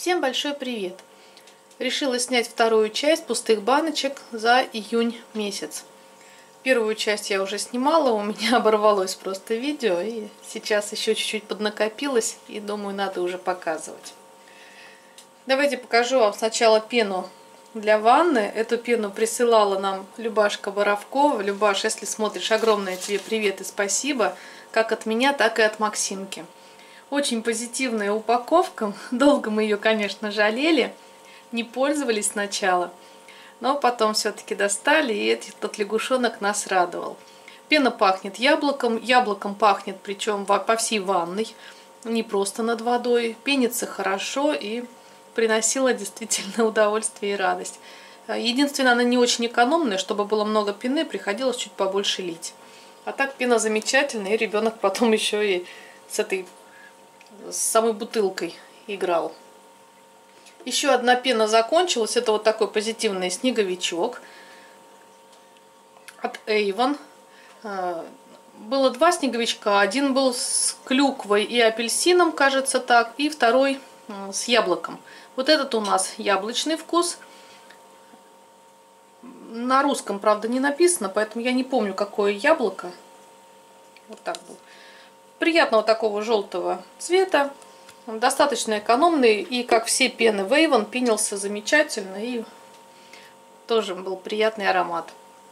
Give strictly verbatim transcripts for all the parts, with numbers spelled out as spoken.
Всем большой привет! Решила снять вторую часть пустых баночек за июнь месяц. Первую часть я уже снимала, у меня оборвалось просто видео, и сейчас еще чуть-чуть поднакопилось, и думаю, надо уже показывать. Давайте покажу вам сначала пену для ванны. Эту пену присылала нам Любашка Боровкова. Любаш, если смотришь, огромное тебе привет и спасибо, как от меня, так и от Максимки. Очень позитивная упаковка. Долго мы ее, конечно, жалели, не пользовались сначала, но потом все-таки достали, и этот лягушонок нас радовал. Пена пахнет яблоком, яблоком пахнет, причем по всей ванной, не просто над водой. Пенится хорошо и приносила действительно удовольствие и радость. Единственное, она не очень экономная, чтобы было много пены, приходилось чуть побольше лить. А так пена замечательная, и ребенок потом еще и с этой, с самой бутылкой играл. Еще одна пена закончилась. Это вот такой позитивный снеговичок от Avon. Было два снеговичка. Один был с клюквой и апельсином, кажется так, и второй с яблоком. Вот этот у нас яблочный вкус. На русском, правда, не написано, поэтому я не помню, какое яблоко. Вот так был. Приятного такого желтого цвета. Достаточно экономный. И, как все пены в Avon, пенился замечательно. И тоже был приятный аромат.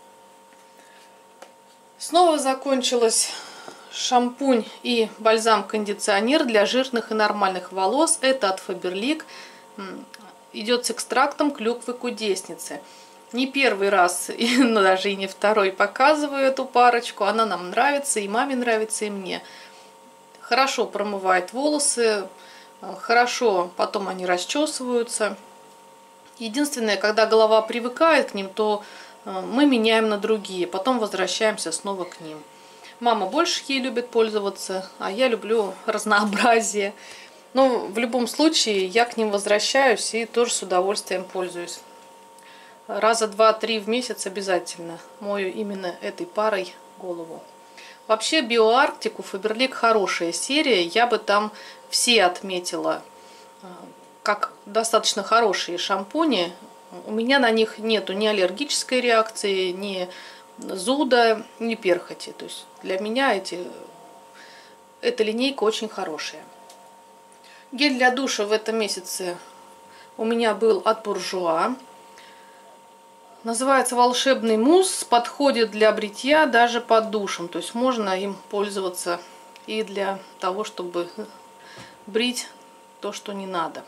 Снова закончилась шампунь и бальзам-кондиционер для жирных и нормальных волос. Это от Faberlic. Идет с экстрактом клюквы кудесницы. Не первый раз, и даже и не второй показываю эту парочку. Она нам нравится, и маме нравится, и мне. Хорошо промывает волосы, хорошо потом они расчесываются. Единственное, когда голова привыкает к ним, то мы меняем на другие, потом возвращаемся снова к ним. Мама больше ей любит пользоваться, а я люблю разнообразие. Но в любом случае я к ним возвращаюсь и тоже с удовольствием пользуюсь. Раза два-три в месяц обязательно мою именно этой парой голову. Вообще Биоарктику Faberlic хорошая серия. Я бы там все отметила как достаточно хорошие шампуни. У меня на них нету ни аллергической реакции, ни зуда, ни перхоти. То есть для меня эти, эта линейка очень хорошая. Гель для душа в этом месяце у меня был от Буржуа. Называется волшебный мусс. Подходит для бритья даже под душем. То есть можно им пользоваться и для того, чтобы брить то, что не надо.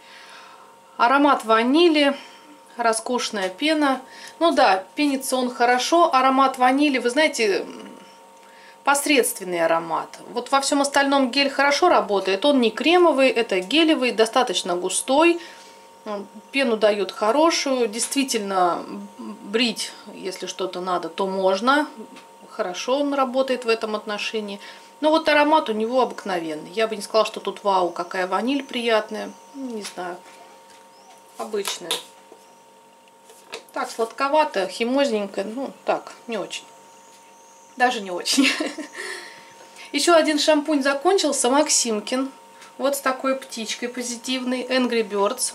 Аромат ванили. Роскошная пена. Ну да, пенится он хорошо. Аромат ванили, вы знаете, посредственный аромат. Вот во всем остальном гель хорошо работает. Он не кремовый, это гелевый, достаточно густой. Пену дает хорошую. Действительно, брить, если что-то надо, то можно. Хорошо он работает в этом отношении. Но вот аромат у него обыкновенный. Я бы не сказала, что тут вау, какая ваниль приятная. Не знаю. Обычная. Так, сладковато, химозненько. Ну, так, не очень. Даже не очень. Еще один шампунь закончился. Максимкин. Вот с такой птичкой позитивной. Angry Birds.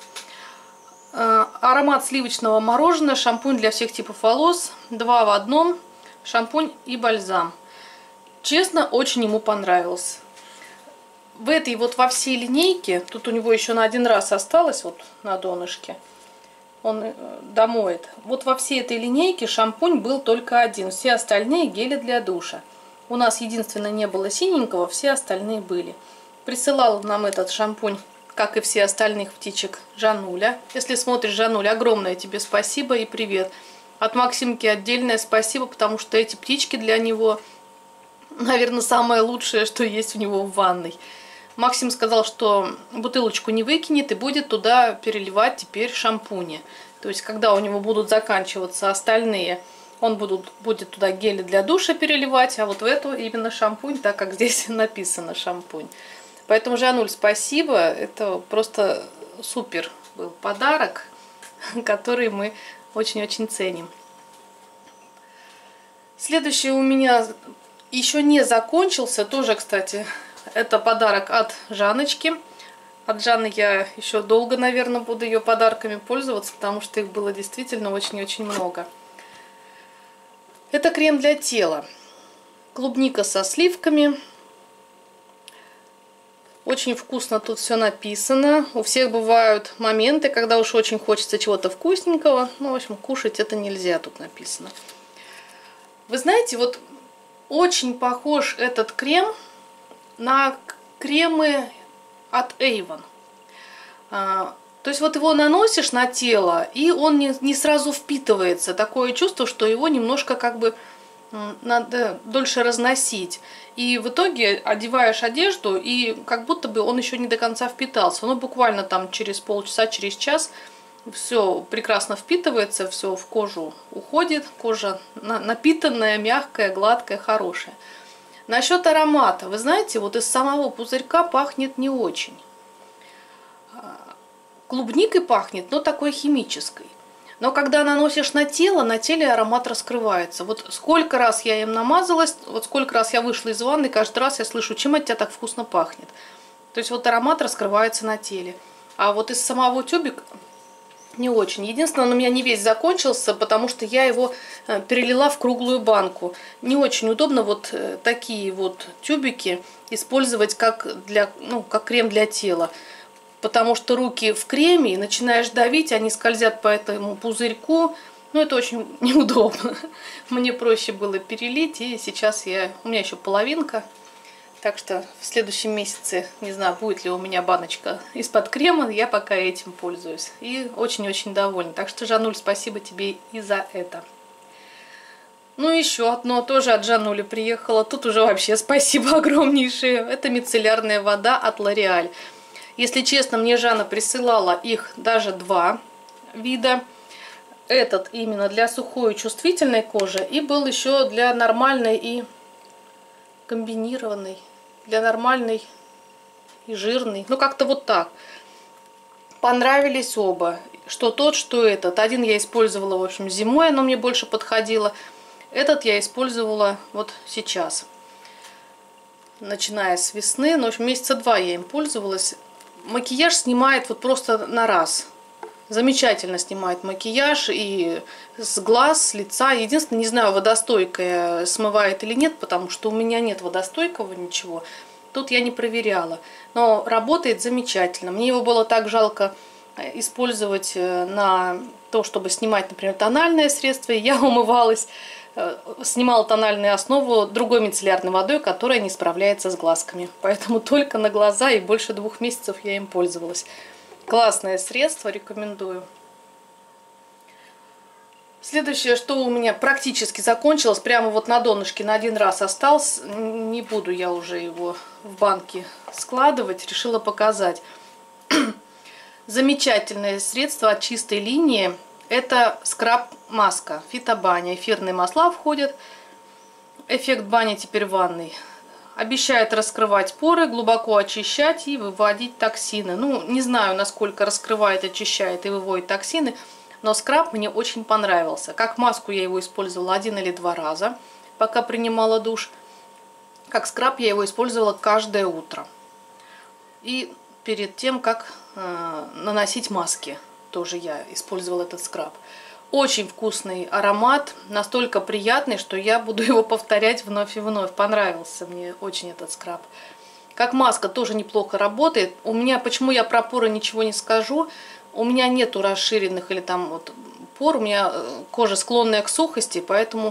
Аромат сливочного мороженого. Шампунь для всех типов волос. Два в одном. Шампунь и бальзам. Честно, очень ему понравился. В этой вот во всей линейке, тут у него еще на один раз осталось, вот на донышке, он домоет. Вот во всей этой линейке шампунь был только один. Все остальные гели для душа. У нас единственное не было синенького, все остальные были. Присылала нам этот шампунь, как и все остальных птичек, Жануля. Если смотришь, Жануля, огромное тебе спасибо и привет. От Максимки отдельное спасибо, потому что эти птички для него, наверное, самое лучшее, что есть у него в ванной. Максим сказал, что бутылочку не выкинет и будет туда переливать теперь шампуни. То есть, когда у него будут заканчиваться остальные, он будут, будет туда гели для душа переливать, а вот в эту именно шампунь, так как здесь написано шампунь. Поэтому, Жануль, спасибо. Это просто супер был подарок, который мы очень-очень ценим. Следующий у меня еще не закончился. Тоже, кстати, это подарок от Жаночки. от Жанны я еще долго, наверное, буду ее подарками пользоваться, потому что их было действительно очень-очень много. Это крем для тела. Клубника со сливками. Очень вкусно тут все написано. У всех бывают моменты, когда уж очень хочется чего-то вкусненького. Ну, в общем, кушать это нельзя, тут написано. Вы знаете, вот очень похож этот крем на кремы от Avon. А, то есть вот его наносишь на тело, и он не, не сразу впитывается. Такое чувство, что его немножко как бы надо дольше разносить. И в итоге одеваешь одежду, и как будто бы он еще не до конца впитался. Ну, буквально там через полчаса, через час все прекрасно впитывается, все в кожу уходит. Кожа напитанная, мягкая, гладкая, хорошая. Насчет аромата. Вы знаете, вот из самого пузырька пахнет не очень. Клубникой пахнет, но такой химической. Но когда наносишь на тело, на теле аромат раскрывается. Вот сколько раз я им намазалась, вот сколько раз я вышла из ванны, каждый раз я слышу, чем от тебя так вкусно пахнет. То есть вот аромат раскрывается на теле. А вот из самого тюбика не очень. Единственное, он у меня не весь закончился, потому что я его перелила в круглую банку. Не очень удобно вот такие вот тюбики использовать как, для, ну, как крем для тела. Потому что руки в креме, и начинаешь давить, они скользят по этому пузырьку. Ну, это очень неудобно. Мне проще было перелить, и сейчас я... У меня еще половинка. Так что в следующем месяце, не знаю, будет ли у меня баночка из-под крема, я пока этим пользуюсь. И очень-очень довольна. Так что, Жануль, спасибо тебе и за это. Ну, еще одно тоже от Жанули приехало. Тут уже вообще спасибо огромнейшее. Это мицеллярная вода от L'Oréal. Если честно, мне Жанна присылала их даже два вида. Этот именно для сухой и чувствительной кожи. И был еще для нормальной и комбинированной. Для нормальной и жирной. Ну, как-то вот так. Понравились оба. Что тот, что этот. Один я использовала, в общем, зимой. Оно мне больше подходило. Этот я использовала вот сейчас. Начиная с весны. Ну, в общем, месяца два я им пользовалась. Макияж снимает вот просто на раз. Замечательно снимает макияж и с глаз, с лица. Единственное, не знаю, водостойкое смывает или нет, потому что у меня нет водостойкого ничего. Тут я не проверяла. Но работает замечательно. Мне его было так жалко использовать на то, чтобы снимать, например, тональное средство. И я умывалась, снимала тональную основу другой мицеллярной водой, которая не справляется с глазками. Поэтому только на глаза, и больше двух месяцев я им пользовалась. Классное средство, рекомендую. Следующее, что у меня практически закончилось, прямо вот на донышке на один раз осталось. Не буду я уже его в банке складывать, решила показать. Замечательное средство от чистой линии. Это скраб-маска Фитобаня. Эфирные масла входят. Эффект бани теперь ванной. Обещает раскрывать поры, глубоко очищать и выводить токсины. Ну, не знаю, насколько раскрывает, очищает и выводит токсины, но скраб мне очень понравился. Как маску я его использовала один или два раза, пока принимала душ. Как скраб я его использовала каждое утро. И перед тем, как э, наносить маски, тоже я использовала этот скраб. Очень вкусный аромат, настолько приятный, что я буду его повторять вновь и вновь. Понравился мне очень этот скраб. Как маска тоже неплохо работает. У меня, почему я про поры ничего не скажу, у меня нету расширенных или там вот пор, у меня кожа склонная к сухости, поэтому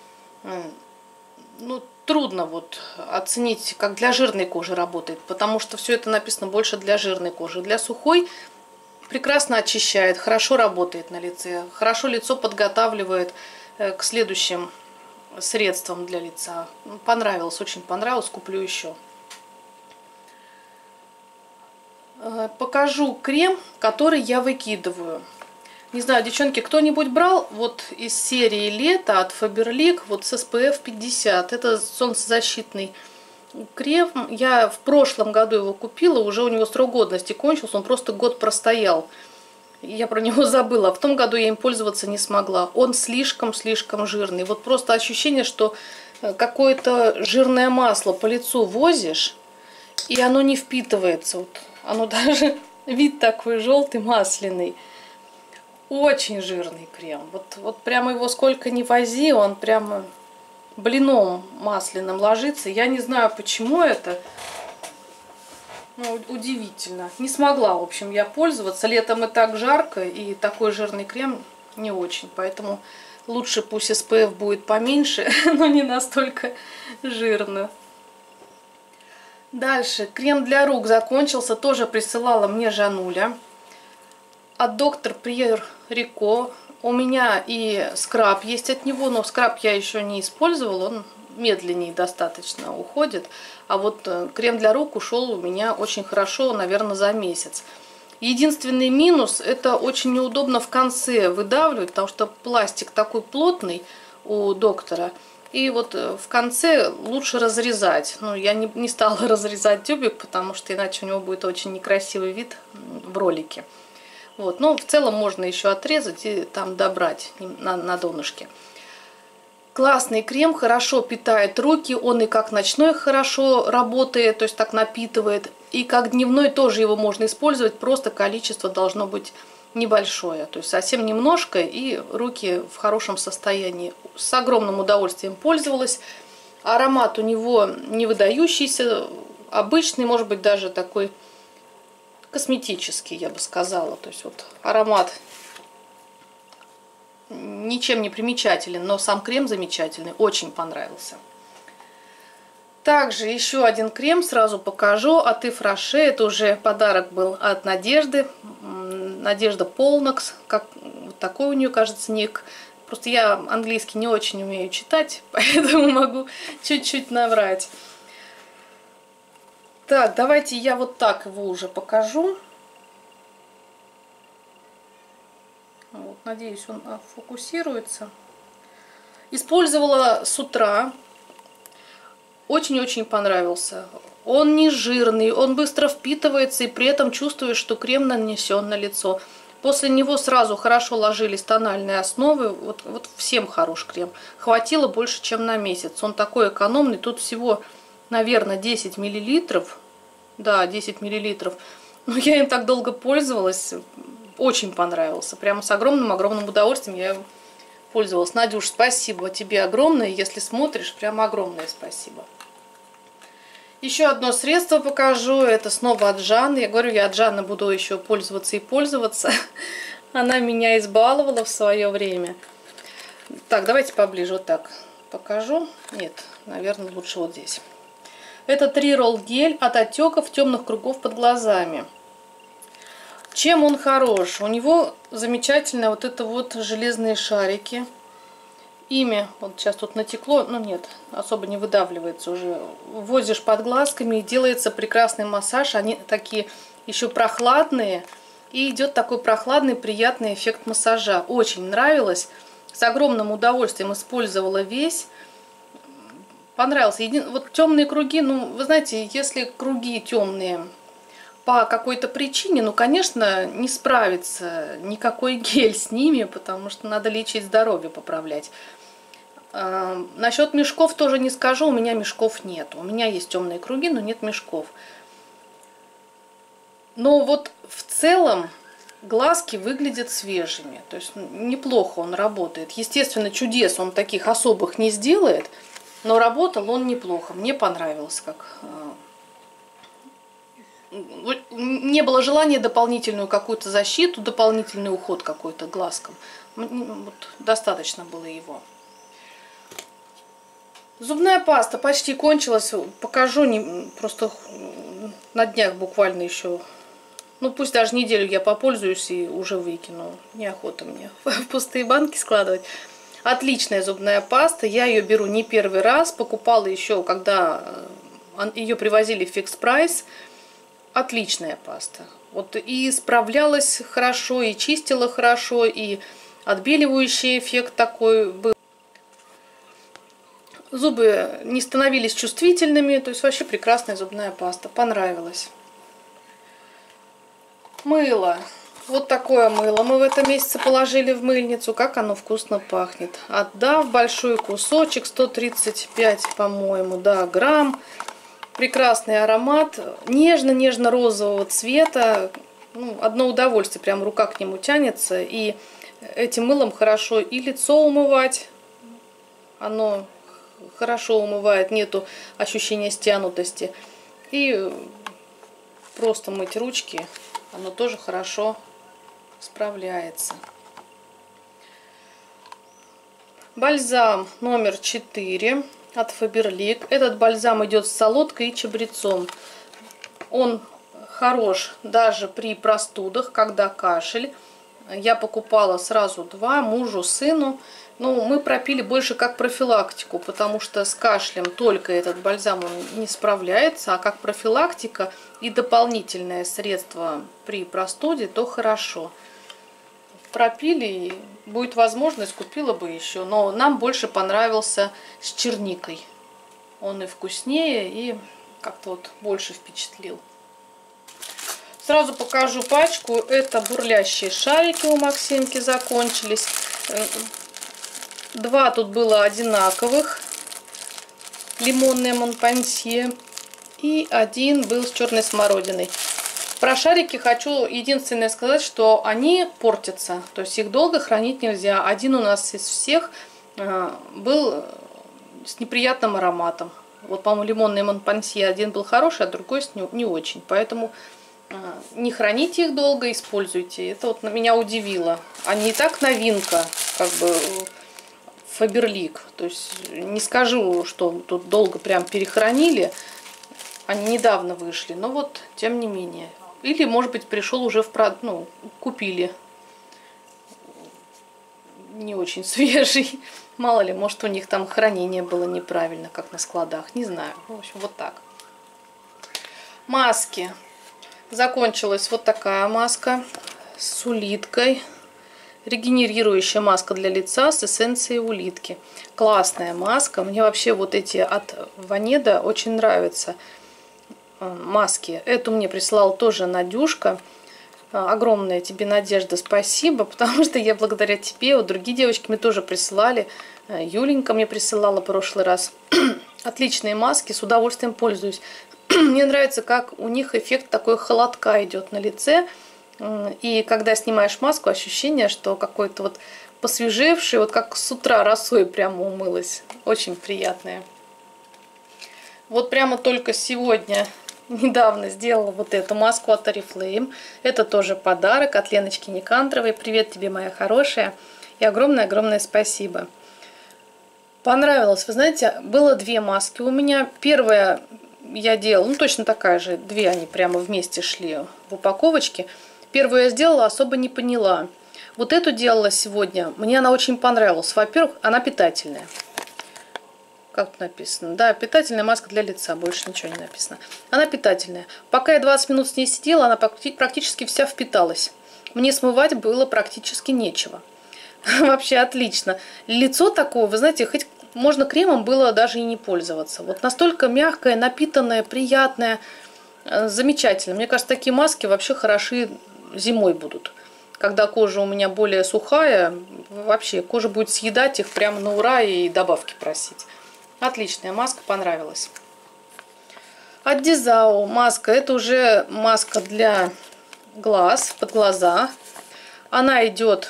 ну, трудно вот оценить, как для жирной кожи работает, потому что все это написано больше для жирной кожи. Для сухой прекрасно очищает, хорошо работает на лице, хорошо лицо подготавливает к следующим средствам для лица. Понравилось, очень понравилось, куплю еще. Покажу крем, который я выкидываю. Не знаю, девчонки, кто-нибудь брал вот из серии лета от Faberlic вот с эс пэ эф пятьдесят. Это солнцезащитный крем. Я в прошлом году его купила, уже у него срок годности кончился, он просто год простоял. Я про него забыла. В том году я им пользоваться не смогла. Он слишком-слишком жирный. Вот просто ощущение, что какое-то жирное масло по лицу возишь, и оно не впитывается. Вот Оно даже вид такой желтый, масляный. Очень жирный крем. Вот, вот прямо его сколько ни вози, он прямо блином масляным ложится. Я не знаю, почему это. Ну, удивительно. Не смогла, в общем, я пользоваться. Летом и так жарко, и такой жирный крем не очень. Поэтому лучше пусть эс пэ эф будет поменьше, но не настолько жирно. Дальше. Крем для рук закончился. Тоже присылала мне Жануля. От доктор Пьер Рико. У меня и скраб есть от него, но скраб я еще не использовала. Он медленнее достаточно уходит. А вот крем для рук ушел у меня очень хорошо, наверное, за месяц. Единственный минус — это очень неудобно в конце выдавливать, потому что пластик такой плотный у доктора. И вот в конце лучше разрезать. Ну, я не, не стала разрезать тюбик, потому что иначе у него будет очень некрасивый вид в ролике. Вот. Но в целом можно еще отрезать и там добрать на, на донышке. Классный крем, хорошо питает руки, он и как ночной хорошо работает, то есть так напитывает, и как дневной тоже его можно использовать, просто количество должно быть небольшое, то есть совсем немножко, и руки в хорошем состоянии. С огромным удовольствием пользовалась. Аромат у него не выдающийся, обычный, может быть даже такой косметический, я бы сказала, то есть вот аромат ничем не примечателен, но сам крем замечательный, очень понравился. Также еще один крем сразу покажу от Ив Роше. Это уже подарок был от Надежды. Надежда Полнакс. Как, вот такой у нее, кажется, ник. Просто я английский не очень умею читать, поэтому могу чуть-чуть наврать. Так, давайте я вот так его уже покажу. Вот, надеюсь, он фокусируется. Использовала с утра. Очень-очень понравился. Он не жирный, он быстро впитывается, и при этом чувствуешь, что крем нанесен на лицо. После него сразу хорошо ложились тональные основы. Вот, вот всем хорош крем. Хватило больше, чем на месяц. Он такой экономный. Тут всего, наверное, десять миллилитров. Да, десять миллилитров. Но я им так долго пользовалась. Очень понравился. Прямо с огромным-огромным удовольствием я им пользовалась. Надюш, спасибо тебе огромное. Если смотришь, прямо огромное спасибо. Еще одно средство покажу. Это снова от Жанны. Я говорю, я от Жанны буду еще пользоваться и пользоваться. Она меня избаловала в свое время. Так, давайте поближе вот так покажу. Нет, наверное, лучше вот здесь. Это три-ролл гель от отеков, темных кругов под глазами. Чем он хорош? У него замечательные вот это вот железные шарики. Ими, вот сейчас тут натекло, ну нет, особо не выдавливается уже. Вводишь под глазками, и делается прекрасный массаж. Они такие еще прохладные. И идет такой прохладный, приятный эффект массажа. Очень нравилось. С огромным удовольствием использовала весь. Понравился. Еди... Вот темные круги, ну, вы знаете, если круги темные по какой-то причине, ну, конечно, не справится никакой гель с ними, потому что надо лечить здоровье, поправлять. А, насчет мешков тоже не скажу, у меня мешков нет. У меня есть темные круги, но нет мешков. Но вот в целом глазки выглядят свежими, то есть неплохо он работает. Естественно, чудес он таких особых не сделает, но работал он неплохо. Мне понравился, как... Не было желания дополнительную какую-то защиту, дополнительный уход какой-то глазкам. Вот, достаточно было его. Зубная паста почти кончилась. Покажу, не, просто на днях буквально еще. Ну, пусть даже неделю я попользуюсь и уже выкину. Неохота мне в пустые банки складывать. Отличная зубная паста. Я ее беру не первый раз. Покупала еще, когда ее привозили в Fix Price. Отличная паста. Вот и справлялась хорошо, и чистила хорошо, и отбеливающий эффект такой был. Зубы не становились чувствительными, то есть вообще прекрасная зубная паста. Понравилась. Мыло. Вот такое мыло мы в этом месяце положили в мыльницу. Как оно вкусно пахнет. Отдав большой кусочек, сто тридцать пять, по-моему, да, грамм. Прекрасный аромат, нежно-нежно-розового цвета. Ну, одно удовольствие, прям рука к нему тянется. И этим мылом хорошо и лицо умывать. Оно хорошо умывает, нету ощущения стянутости. И просто мыть ручки, оно тоже хорошо справляется. Бальзам номер четыре от Faberlic. Этот бальзам идет с солодкой и чабрецом. Он хорош даже при простудах, когда кашель. Я покупала сразу два, мужу, сыну. Ну, мы пропили больше как профилактику, потому что с кашлем только этот бальзам он не справляется, а как профилактика и дополнительное средство при простуде, то хорошо. Пропили, и будет возможность, купила бы еще, но нам больше понравился с черникой. Он и вкуснее, и как-то вот больше впечатлил. Сразу покажу пачку. Это бурлящие шарики у Максимки закончились. Два тут было одинаковых. Лимонное Монпансье. И один был с черной смородиной. Про шарики хочу единственное сказать, что они портятся. То есть их долго хранить нельзя. Один у нас из всех был с неприятным ароматом. Вот, по-моему, лимонный Монпансье один был хороший, а другой не очень. Поэтому не храните их долго, используйте. Это вот меня удивило. Они и так новинка, как бы, Faberlic. То есть не скажу, что тут долго прям перехранили. Они недавно вышли, но вот тем не менее. Или, может быть, пришел уже в прод... ну, купили не очень свежий. Мало ли, может, у них там хранение было неправильно, как на складах. Не знаю. В общем, вот так. Маски. Закончилась вот такая маска с улиткой. Регенерирующая маска для лица с эссенцией улитки. Классная маска. Мне вообще вот эти от Ванеда очень нравятся маски. Эту мне прислала тоже Надюшка. Огромное тебе, Надежда, спасибо, потому что я благодаря тебе, вот другие девочки мне тоже присылали. Юленька мне присылала в прошлый раз. Отличные маски, с удовольствием пользуюсь. Мне нравится, как у них эффект такой холодка идет на лице. И когда снимаешь маску, ощущение, что какой-то вот посвежевший, вот как с утра росой прямо умылась. Очень приятное. Вот прямо только сегодня, недавно сделала вот эту маску от Oriflame. Это тоже подарок от Леночки Никандровой. Привет тебе, моя хорошая. И огромное-огромное спасибо. Понравилось. Вы знаете, было две маски у меня. Первая я делала, ну точно такая же. Две они прямо вместе шли в упаковочке. Первую я сделала, особо не поняла. Вот эту делала сегодня. Мне она очень понравилась. Во-первых, она питательная. Как тут написано? Да, питательная маска для лица. Больше ничего не написано. Она питательная. Пока я двадцать минут с ней сидела, она практически вся впиталась. Мне смывать было практически нечего. Вообще отлично. Лицо такое, вы знаете, хоть можно кремом было даже и не пользоваться. Вот настолько мягкое, напитанное, приятное. Замечательно. Мне кажется, такие маски вообще хороши зимой будут. Когда кожа у меня более сухая, вообще кожа будет съедать их прямо на ура и добавки просить. Отличная маска, понравилась. От Дизао маска. Это уже маска для глаз, под глаза. Она идет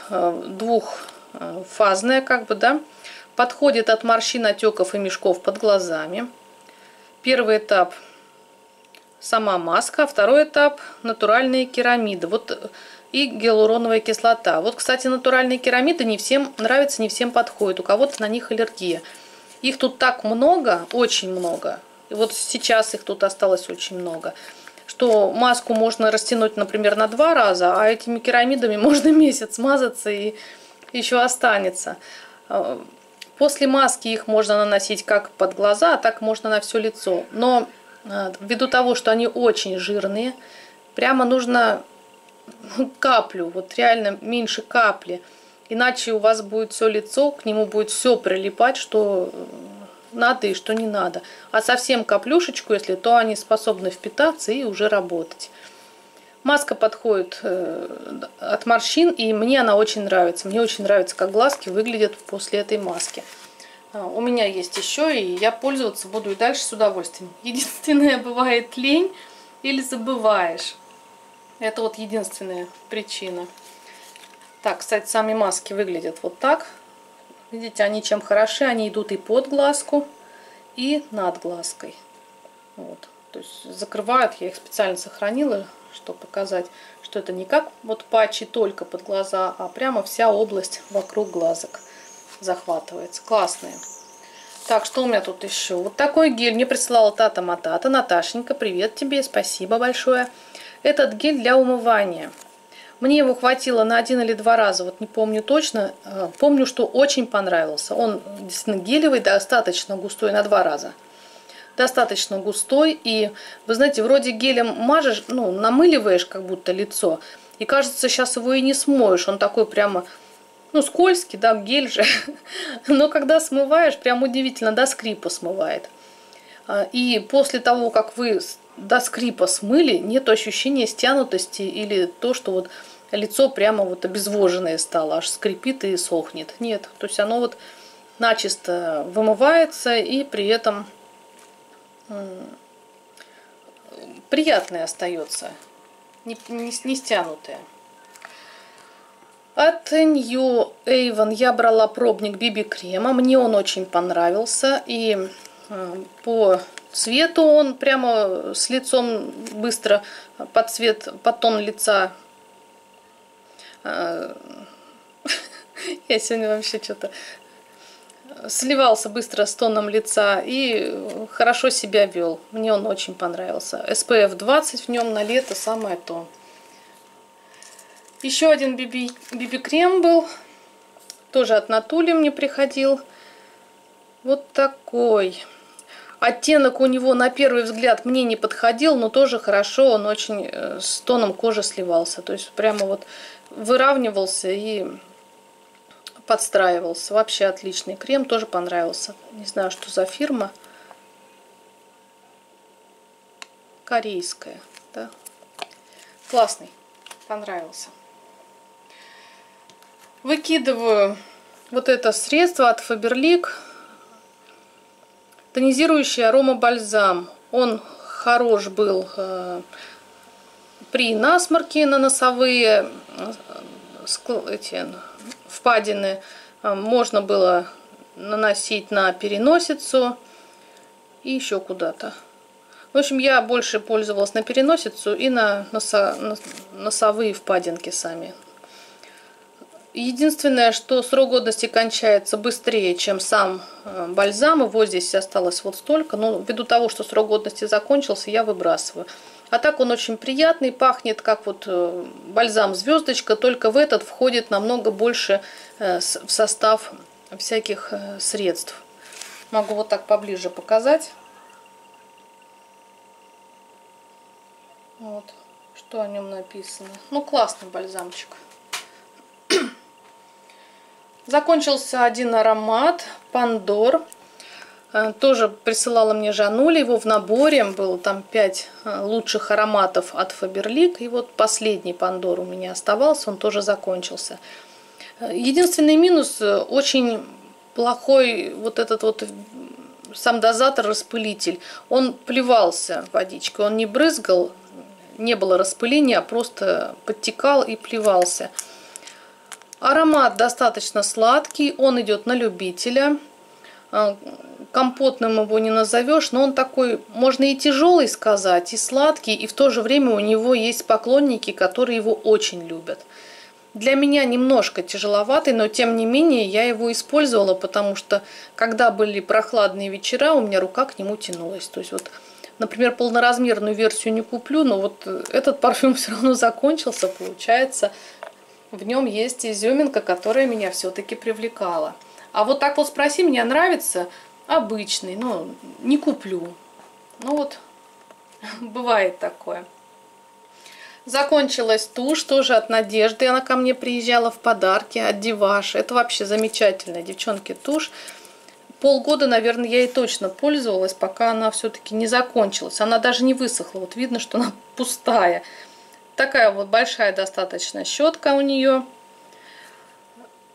двухфазная, как бы, да. Подходит от морщин, отеков и мешков под глазами. Первый этап сама маска, а второй этап натуральные керамиды. Вот и гиалуроновая кислота. Вот, кстати, натуральные керамиды не всем нравятся, не всем подходят. У кого-то на них аллергия. Их тут так много, очень много. И вот сейчас их тут осталось очень много. Что маску можно растянуть, например, на два раза, а этими керамидами можно месяц мазаться и еще останется. После маски их можно наносить как под глаза, так можно на все лицо. Но ввиду того, что они очень жирные, прямо нужно каплю, вот реально меньше капли. Иначе у вас будет все лицо, к нему будет все прилипать, что надо и что не надо. А совсем каплюшечку, если, то они способны впитаться и уже работать. Маска подходит от морщин, и мне она очень нравится. Мне очень нравится, как глазки выглядят после этой маски. У меня есть еще, и я пользоваться буду и дальше с удовольствием. Единственное, бывает лень или забываешь. Это вот единственная причина. Так, кстати, сами маски выглядят вот так. Видите, они чем хороши, они идут и под глазку, и над глазкой. Вот. То есть закрывают, я их специально сохранила, чтобы показать, что это не как вот патчи только под глаза, а прямо вся область вокруг глазок захватывается. Классные. Так, что у меня тут еще? Вот такой гель мне присылала Тата Матата. Наташенька, привет тебе, спасибо большое. Этот гель для умывания. Мне его хватило на один или два раза, вот не помню точно. Помню, что очень понравился. Он действительно гелевый, достаточно густой, на два раза. Достаточно густой. И, вы знаете, вроде гелем мажешь, ну, намыливаешь как будто лицо. И кажется, сейчас его и не смоешь. Он такой прямо, ну, скользкий, да, гель же. Но когда смываешь, прям удивительно, до скрипа смывает. И после того, как вы до скрипа смыли, нет ощущения стянутости или то, что вот лицо прямо вот обезвоженное стало, аж скрипит и сохнет. Нет, то есть оно вот начисто вымывается и при этом приятное остается, не, не, не стянутое. От New Avon я брала пробник би би крема, мне он очень понравился, и по цвету он прямо с лицом быстро под цвет, под тон лица. Я сегодня вообще что-то сливался быстро с тоном лица и хорошо себя вел. Мне он очень понравился. эс пэ эф двадцать в нем на лето самое то. Еще один би би крем был. Тоже от Натули мне приходил. Вот такой. Оттенок у него на первый взгляд мне не подходил, но тоже хорошо. Он очень с тоном кожи сливался. То есть прямо вот выравнивался и подстраивался. Вообще отличный крем. Тоже понравился. Не знаю, что за фирма. Корейская. Да? Классный. Понравился. Выкидываю вот это средство от Faberlic. Тонизирующий аромабальзам. Он хорош был э, при насморке на носовые эти, впадины. Можно было наносить на переносицу и еще куда-то. В общем, я больше пользовалась на переносицу и на носо, носовые впадинки сами. Единственное, что срок годности кончается быстрее, чем сам бальзам. Его здесь осталось вот столько. Но ввиду того, что срок годности закончился, я выбрасываю. А так он очень приятный, пахнет как вот бальзам звездочка, только в этот входит намного больше в состав всяких средств. Могу вот так поближе показать. Вот, что о нем написано. Ну, классный бальзамчик. Закончился один аромат, Пандор. Тоже присылала мне Жануля, его в наборе. Было там пять лучших ароматов от Faberlic. И вот последний Пандор у меня оставался, он тоже закончился. Единственный минус, очень плохой вот этот вот сам дозатор-распылитель. Он плевался водичкой, он не брызгал, не было распыления, а просто подтекал и плевался. Аромат достаточно сладкий, он идет на любителя. Компотным его не назовешь, но он такой, можно и тяжелый сказать, и сладкий, и в то же время у него есть поклонники, которые его очень любят. Для меня немножко тяжеловатый, но тем не менее я его использовала, потому что когда были прохладные вечера, у меня рука к нему тянулась. То есть вот, например, полноразмерную версию не куплю, но вот этот парфюм все равно закончился, получается. В нем есть изюминка, которая меня все-таки привлекала. А вот так вот спроси, меня нравится обычный, ну, не куплю. Ну вот, бывает такое. Закончилась тушь, тоже от Надежды. Она ко мне приезжала в подарки от Диваш. Это вообще замечательная, девчонки, тушь. Полгода, наверное, я ей точно пользовалась, пока она все-таки не закончилась. Она даже не высохла. Вот видно, что она пустая. Такая вот большая достаточно щетка у нее.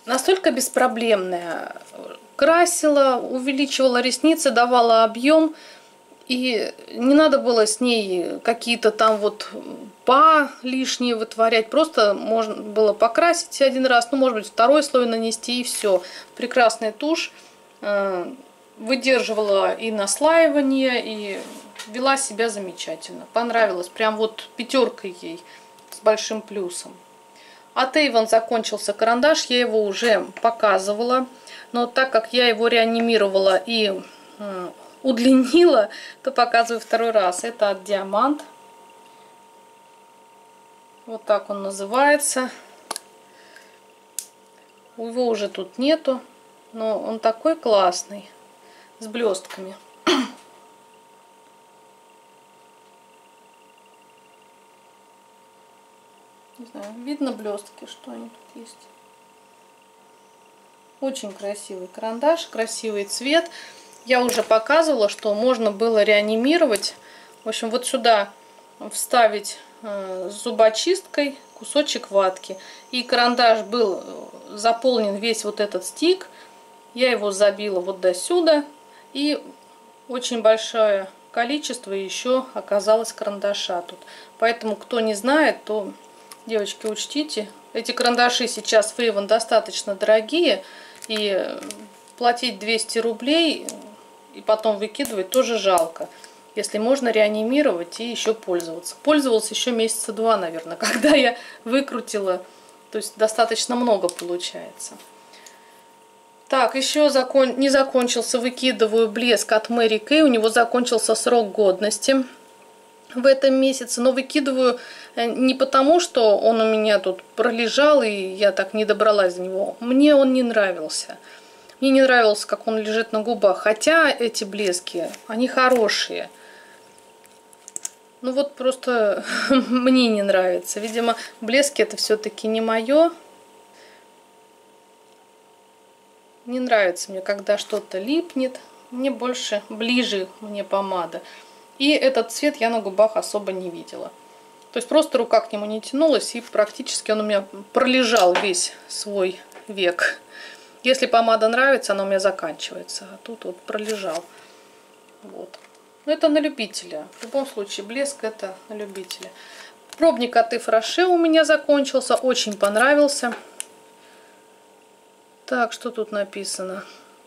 настолько беспроблемная. Красила, увеличивала ресницы, давала объем. И не надо было с ней какие-то там вот па лишние вытворять. Просто можно было покрасить один раз, ну, может быть, второй слой нанести, и все. Прекрасная тушь. Выдерживала и наслаивание, и вела себя замечательно. Понравилось. Прям вот пятерка ей с большим плюсом. От Avon закончился карандаш. Я его уже показывала. Но так как я его реанимировала и удлинила, то показываю второй раз. Это от Diamant. Вот так он называется. Его уже тут нету. Но он такой классный. С блестками. Не знаю, видно блестки, что они тут есть. Очень красивый карандаш, красивый цвет. Я уже показывала, что можно было реанимировать. В общем, вот сюда вставить э, зубочисткой кусочек ватки. И карандаш был заполнен весь вот этот стик. Я его забила вот до сюда. И очень большое количество еще оказалось карандаша тут. Поэтому, кто не знает, то, девочки, учтите. Эти карандаши сейчас в Avon достаточно дорогие. И платить двести рублей и потом выкидывать тоже жалко. Если можно реанимировать и еще пользоваться. Пользовалась еще месяца два, наверное, когда я выкрутила. То есть достаточно много получается. Так, еще закон... не закончился, выкидываю блеск от Mary Kay. У него закончился срок годности в этом месяце. Но выкидываю не потому, что он у меня тут пролежал, и я так не добралась до него. Мне он не нравился. Мне не нравился, как он лежит на губах. Хотя эти блески, они хорошие. Ну вот просто мне не нравится. Видимо, блески это все-таки не мое. Не нравится мне, когда что-то липнет. Мне больше, ближе мне помада. И этот цвет я на губах особо не видела. То есть просто рука к нему не тянулась, и практически он у меня пролежал весь свой век. Если помада нравится, она у меня заканчивается. А тут вот пролежал. Вот. Но это на любителя. В любом случае, блеск это на любителя. Пробник от Yves Rocher у меня закончился. Очень понравился. Так, что тут написано?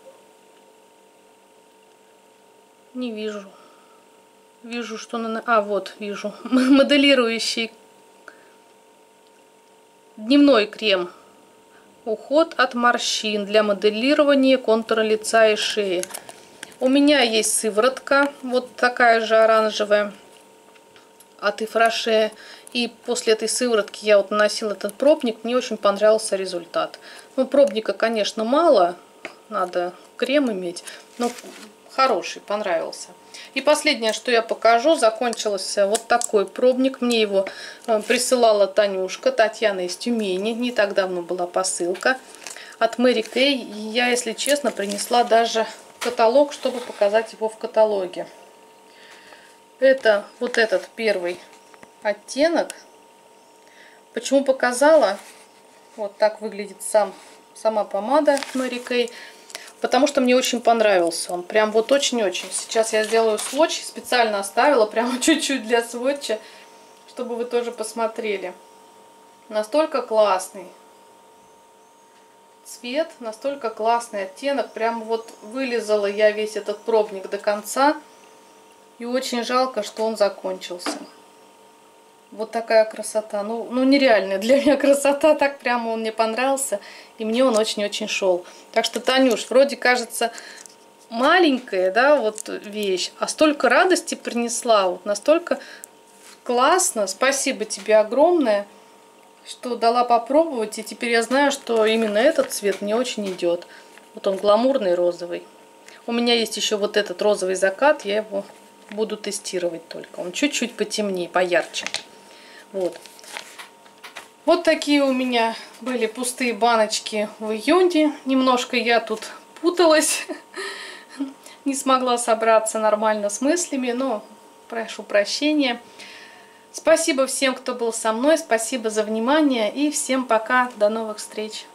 Не вижу. Вижу, что на... А, вот, вижу. Моделирующий дневной крем. Уход от морщин для моделирования контура лица и шеи. У меня есть сыворотка, вот такая же оранжевая, от Yves Rocher. И после этой сыворотки я вот наносила этот пробник. Мне очень понравился результат. Ну, пробника, конечно, мало. Надо крем иметь. Но хороший, понравился. И последнее, что я покажу, закончился вот такой пробник. Мне его присылала Танюшка, Татьяна из Тюмени. Не так давно была посылка от Mary Kay. Я, если честно, принесла даже каталог, чтобы показать его в каталоге. Это вот этот первый оттенок. Почему показала? Вот так выглядит сам, сама помада Mary Kay. Потому что мне очень понравился он. Прям вот очень-очень. Сейчас я сделаю сводч. Специально оставила прямо чуть-чуть для сводча, чтобы вы тоже посмотрели. Настолько классный цвет, настолько классный оттенок. Прям вот вылизала я весь этот пробник до конца. И очень жалко, что он закончился. Вот такая красота. Ну, ну нереальная для меня красота. Так прямо он мне понравился. И мне он очень-очень шел. Так что, Танюш, вроде кажется маленькая, да, вот вещь. А столько радости принесла. Вот настолько классно. Спасибо тебе огромное, что дала попробовать. И теперь я знаю, что именно этот цвет мне очень идет. Вот он гламурный розовый. У меня есть еще вот этот розовый закат. Я его буду тестировать только. Он чуть-чуть потемнее, поярче. Вот. Вот такие у меня были пустые баночки в июне. Немножко я тут путалась. Не смогла собраться нормально с мыслями, но прошу прощения. Спасибо всем, кто был со мной. Спасибо за внимание. И всем пока. До новых встреч.